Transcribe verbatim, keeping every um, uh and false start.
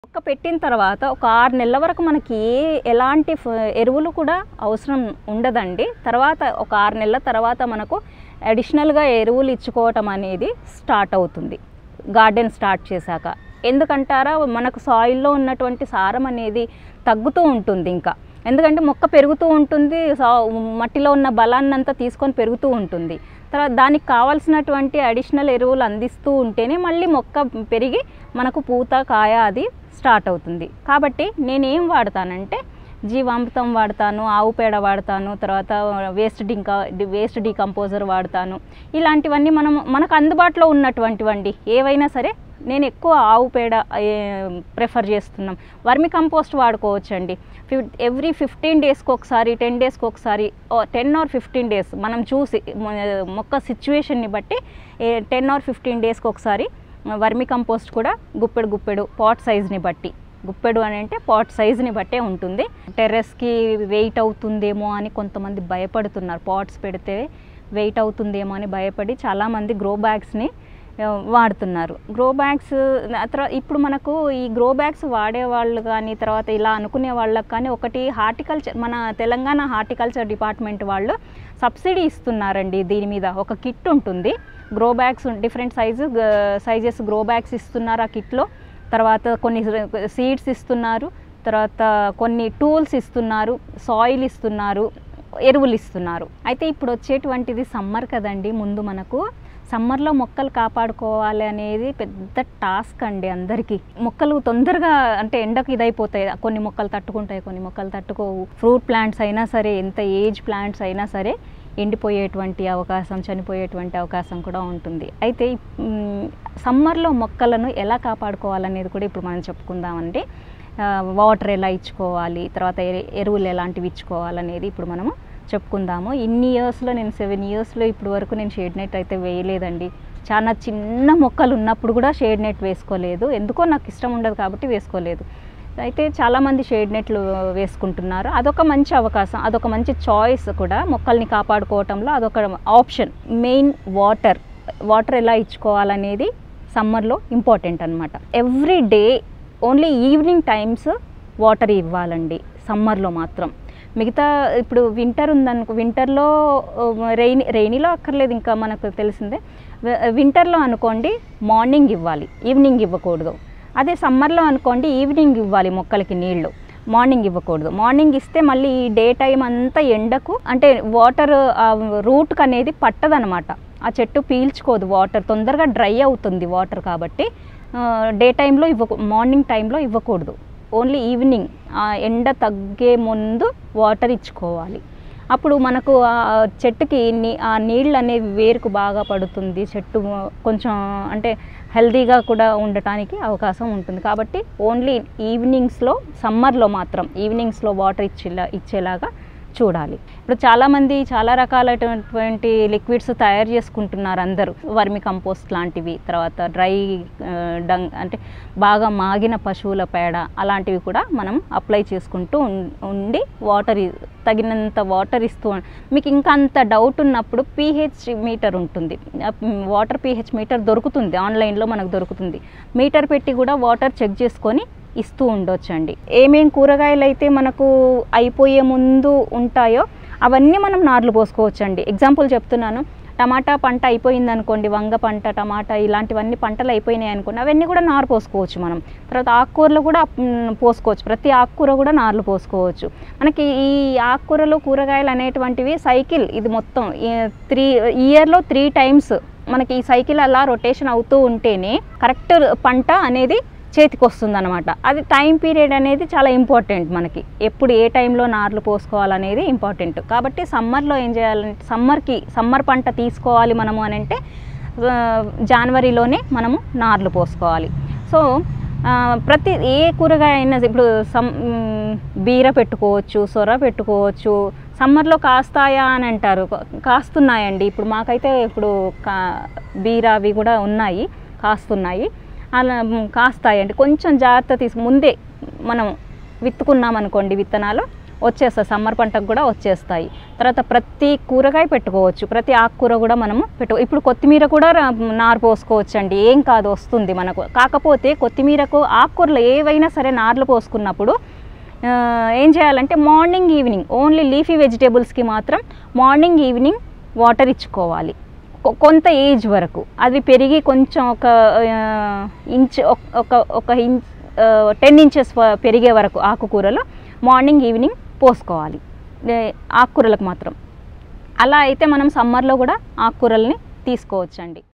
మొక్క పెట్టిన తర్వాత ఒక ఆరు నెలల వరకు మనకి ఏ ఎలాంటి ఎరువులు కూడా అవసరం ఉండదండి. తర్వాత ఒక ఆరు నెలల తర్వాత మనకు అడిషనల్గా ఎరువులు ఇచ్చుకోవటం అనేది స్టార్ట్ అవుతుంది గార్డెన్ స్టార్ట్ చేశాక. ఎందుకంటారా, మనకు సాయిల్లో ఉన్నటువంటి సారం అనేది తగ్గుతూ ఉంటుంది. ఇంకా ఎందుకంటే మొక్క పెరుగుతూ ఉంటుంది, మట్టిలో ఉన్న బలాన్ని అంతా తీసుకొని పెరుగుతూ ఉంటుంది. తర్వాత దానికి కావాల్సినటువంటి అడిషనల్ ఎరువులు అందిస్తూ ఉంటేనే మళ్ళీ మొక్క పెరిగి మనకు పూత కాయ అది స్టార్ట్ అవుతుంది. కాబట్టి నేనేం వాడతానంటే జీవామృతం వాడతాను, ఆవు పేడ వాడతాను, తర్వాత వేస్ట్ డికా వేస్ట్ డీకంపోజర్ వాడతాను. ఇలాంటివన్నీ మనం మనకు అందుబాటులో ఉన్నటువంటివండి ఏవైనా సరే. నేను ఎక్కువ ఆవు పేడ ప్రిఫర్ చేస్తున్నాం. వర్మి కంపోస్ట్ వాడుకోవచ్చండి. ఎవ్రీ ఫిఫ్టీన్ డేస్కి ఒకసారి, టెన్ డేస్కి ఒకసారి, టెన్ ఆర్ ఫిఫ్టీన్ డేస్ మనం చూసి మొక్క సిచ్యువేషన్ని బట్టి టెన్ ఆర్ ఫిఫ్టీన్ డేస్కి ఒకసారి వర్మి కంపోస్ట్ కూడా గుప్పెడు గుప్పెడు పాట్ సైజ్ని బట్టి, గుప్పెడు అని అంటే పాట్ సైజుని బట్టే ఉంటుంది. టెర్రస్కి వెయిట్ అవుతుందేమో అని కొంతమంది భయపడుతున్నారు. పాట్స్ పెడితే వెయిట్ అవుతుందేమో అని భయపడి చాలామంది గ్రో బ్యాగ్స్ని వాడుతున్నారు. గ్రో బ్యాగ్స్ తర్వాత ఇప్పుడు మనకు ఈ గ్రో బ్యాగ్స్ వాడేవాళ్ళు కానీ, తర్వాత ఇలా అనుకునే వాళ్ళకి కానీ ఒకటి హార్టికల్చర్, మన తెలంగాణ హార్టికల్చర్ డిపార్ట్మెంట్ వాళ్ళు సబ్సిడీ ఇస్తున్నారండి. దీని మీద ఒక కిట్ ఉంటుంది. Grow bags different size sizes grow bags ఇస్తున్నారు ఆ కిట్లో. తర్వాత కొన్ని సీడ్స్ ఇస్తున్నారు, తర్వాత కొన్ని టూల్స్ ఇస్తున్నారు, సాయిల్ ఇస్తున్నారు, ఎరువులు ఇస్తున్నారు. అయితే ఇప్పుడు వచ్చేటువంటిది సమ్మర్ కదండి. ముందు మనకు సమ్మర్లో మొక్కలు కాపాడుకోవాలి అనేది పెద్ద టాస్క్ అండి అందరికీ. మొక్కలు తొందరగా అంటే ఎండకు ఇదైపోతాయి. కొన్ని మొక్కలు తట్టుకుంటాయి, కొన్ని మొక్కలు తట్టుకోవు. ఫ్రూట్ ప్లాంట్స్ అయినా సరే, ఎంత ఏజ్ ప్లాంట్స్ అయినా సరే ఎండిపోయేటువంటి అవకాశం, చనిపోయేటువంటి అవకాశం కూడా ఉంటుంది. అయితే సమ్మర్లో మొక్కలను ఎలా కాపాడుకోవాలనేది కూడా ఇప్పుడు మనం చెప్పుకుందామండి. వాటర్ ఎలా ఇచ్చుకోవాలి, తర్వాత ఎరువులు ఎలాంటివి ఇచ్చుకోవాలనేది ఇప్పుడు మనము చెప్పుకుందాము. ఇన్ని ఇయర్స్లో నేను సెవెన్ ఇయర్స్లో ఇప్పుడు వరకు నేను షేడ్ నెట్ అయితే వేయలేదండి. చాలా చిన్న మొక్కలు ఉన్నప్పుడు కూడా షేడ్ నెట్ వేసుకోలేదు. ఎందుకో నాకు ఇష్టం ఉండదు కాబట్టి వేసుకోలేదు. అయితే చాలామంది షేడ్ నెట్లు వేసుకుంటున్నారు. అదొక మంచి అవకాశం, అదొక మంచి చాయిస్ కూడా మొక్కల్ని కాపాడుకోవటంలో అదొక ఆప్షన్. మెయిన్ వాటర్ వాటర్ ఎలా ఇచ్చుకోవాలనేది సమ్మర్లో ఇంపార్టెంట్ అనమాట. Every day only evening times water ఇవ్వాలండి సమ్మర్లో మాత్రం. మిగతా ఇప్పుడు వింటర్ ఉందనుకో, వింటర్లో రెయినీ రెయినీలో అక్కర్లేదు, ఇంకా మనకు తెలిసిందే. వింటర్లో అనుకోండి మార్నింగ్ ఇవ్వాలి, ఈవినింగ్ ఇవ్వకూడదు. అదే సమ్మర్లో అనుకోండి ఈవినింగ్ ఇవ్వాలి మొక్కలకి నీళ్లు, మార్నింగ్ ఇవ్వకూడదు. మార్నింగ్ ఇస్తే మళ్ళీ ఈ డే టైం అంతా ఎండకు అంటే వాటర్ రూట్కి అనేది పట్టదనమాట. ఆ చెట్టు పీల్చుకోదు వాటర్, తొందరగా డ్రై అవుతుంది వాటర్. కాబట్టి డే టైంలో ఇవ్వకూ మార్నింగ్ టైంలో ఇవ్వకూడదు. ఓన్లీ ఈవినింగ్ ఎండ తగ్గే ముందు వాటర్ ఇచ్చుకోవాలి. అప్పుడు మనకు ఆ చెట్టుకి నీ ఆ నీళ్ళు అనేవి వేరుకు బాగా పడుతుంది. చెట్టు కొంచెం అంటే హెల్తీగా కూడా ఉండటానికి అవకాశం ఉంటుంది. కాబట్టి ఓన్లీ ఈవినింగ్స్లో, సమ్మర్లో మాత్రం ఈవినింగ్స్లో వాటర్ ఇచ్చేలా ఇచ్చేలాగా చూడాలి. ఇప్పుడు చాలామంది చాలా రకాలైనటువంటి లిక్విడ్స్ తయారు చేసుకుంటున్నారు అందరూ. వర్మి కంపోస్ట్ లాంటివి, తర్వాత డ్రై డంగ్ అంటే బాగా మాగిన పశువుల పేడ, అలాంటివి కూడా మనం అప్లై చేసుకుంటూ ఉండి వాటర్ తగినంత వాటర్ ఇస్తూ. మీకు ఇంకా అంత డౌట్ ఉన్నప్పుడు పీహెచ్ మీటర్ ఉంటుంది, వాటర్ పీహెచ్ మీటర్ దొరుకుతుంది ఆన్లైన్లో, మనకు దొరుకుతుంది. మీటర్ పెట్టి కూడా వాటర్ చెక్ చేసుకొని ఇస్తూ ఉండొచ్చండి. ఏమేం కూరగాయలు అయితే మనకు అయిపోయే ముందు ఉంటాయో అవన్నీ మనం నార్లు పోసుకోవచ్చండి. ఎగ్జాంపుల్ చెప్తున్నాను, టమాటా పంట అయిపోయింది అనుకోండి, వంగ పంట, టమాటా ఇలాంటివన్నీ పంటలు అయిపోయినాయి అనుకోండి, అవన్నీ కూడా నారు పోసుకోవచ్చు మనం. తర్వాత ఆకుకూరలు కూడా పోసుకోవచ్చు, ప్రతి ఆకుకూర కూడా నార్లు పోసుకోవచ్చు. మనకి ఈ ఆకుకూరలు, కూరగాయలు అనేటువంటివి సైకిల్, ఇది మొత్తం త్రీ ఇయర్లో త్రీ టైమ్స్ మనకి ఈ సైకిల్ అలా రొటేషన్ అవుతూ ఉంటేనే కరెక్ట్ పంట అనేది చేతికి వస్తుంది అనమాట. అది టైం పీరియడ్ అనేది చాలా ఇంపార్టెంట్ మనకి. ఎప్పుడు ఏ టైంలో నార్లు పోసుకోవాలనేది ఇంపార్టెంట్. కాబట్టి సమ్మర్లో ఏం చేయాలంటే, సమ్మర్కి సమ్మర్ పంట తీసుకోవాలి మనము అని అంటే జనవరిలోనే మనము నార్లు పోసుకోవాలి. సో ప్రతి ఏ కూరగాయ అయినా ఇప్పుడు సమ్ బీర పెట్టుకోవచ్చు, సొర పెట్టుకోవచ్చు. సమ్మర్లో కాస్తాయా అని అంటారు, కాస్తున్నాయండి. ఇప్పుడు మాకైతే ఇప్పుడు కా బీర అవి కూడా ఉన్నాయి, కాస్తున్నాయి. అలా కాస్తాయండి. కొంచెం జాగ్రత్త తీసుకు ముందే మనం విత్తుకున్నాం అనుకోండి విత్తనాలు, వచ్చేస్తాయి, సమ్మర్ పంటకు కూడా వచ్చేస్తాయి. తర్వాత ప్రతి కూరగాయ పెట్టుకోవచ్చు, ప్రతి ఆకుకూర కూడా మనము పెట్టు. ఇప్పుడు కొత్తిమీర కూడా నారు పోసుకోవచ్చు అండి, ఏం కాదు, వస్తుంది మనకు. కాకపోతే కొత్తిమీరకు ఆకుకూరలు ఏవైనా సరే నార్లు పోసుకున్నప్పుడు ఏం చేయాలంటే మార్నింగ్ ఈవినింగ్, ఓన్లీ లీఫీ వెజిటేబుల్స్కి మాత్రం మార్నింగ్ ఈవినింగ్ వాటర్ ఇచ్చుకోవాలి కొంత ఏజ్ వరకు. అది పెరిగి కొంచెం ఒక ఇంచ్ ఒక ఒక ఇంచ్ టెన్ ఇంచెస్ పెరిగే వరకు ఆకుకూరలు మార్నింగ్ ఈవినింగ్ పోసుకోవాలి ఆకుకూరలకు మాత్రం. అలా అయితే మనం సమ్మర్లో కూడా ఆకుకూరల్ని తీసుకోవచ్చండి.